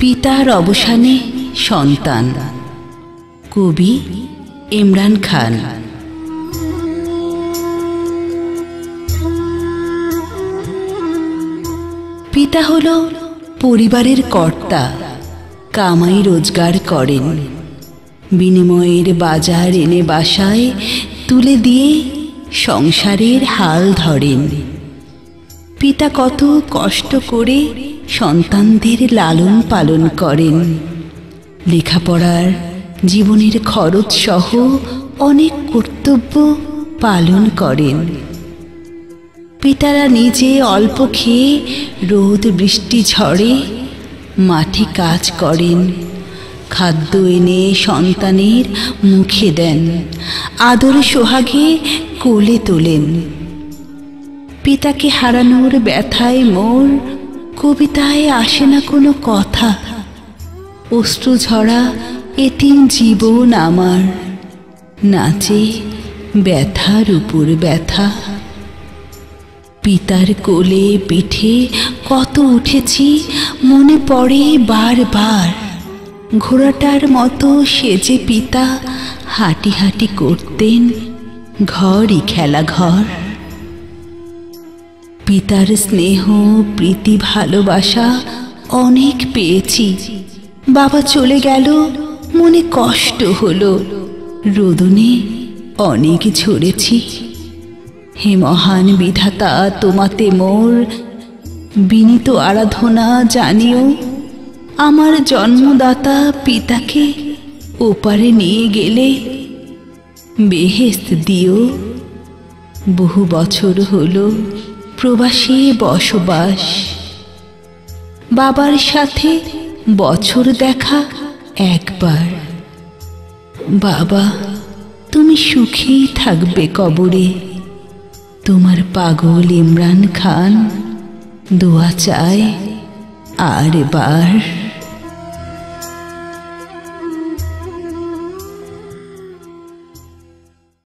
পিতার অবসানে সন্তান। কবি ইমরান খান। পিতা হল পরিবারের কর্তা, কামাই রোজগার করেন, বিনিময়ের বাজার এনে বাসায় তুলে দিয়ে সংসারের হাল ধরেন। পিতা কত কষ্ট করে সন্তানদের লালন পালন করেন, লেখাপড়ার জীবনের খরচ সহ অনেক কর্তব্য পালন করেন। পিতারা নিজে অল্প খেয়ে রোদ বৃষ্টি ঝড়ে মাঠে কাজ করেন, খাদ্য এনে সন্তানের মুখে দেন, আদর সোহাগে কোলে তোলেন। পিতাকে হারানোর ব্যথায় মোর কবিতায় আসে না কোনো কথা, অশ্রু ঝরা এতিম জীবন আমার, নাচে ব্যথার উপর ব্যথা। পিতার কোলে পিঠে কত উঠেছি মনে পড়ে বারবার, ঘোড়াটার মতো সেজে পিতা হাঁটি হাঁটি করতেন ঘরই খেলা ঘর। পিতার স্নেহ প্রীতি ভালোবাসা অনেক পেয়েছি, বাবা চলে গেল মনে কষ্ট হলো, রোদনে অনেক ঝরেছি। হে মহান বিধাতা, তোমাতে মোর বিনীত আরাধনা জানিও, আমার জন্মদাতা পিতাকে ওপারে নিয়ে গেলে বেহেশত দিও। বহু বছর হলো প্রবাসে বসবাস, বাবার সাথে বছর দেখা একবার। বাবা তুমি সুখেই থাকবে কবরে, তোমার পাগল ইমরান খান দোয়া চায় আর বার।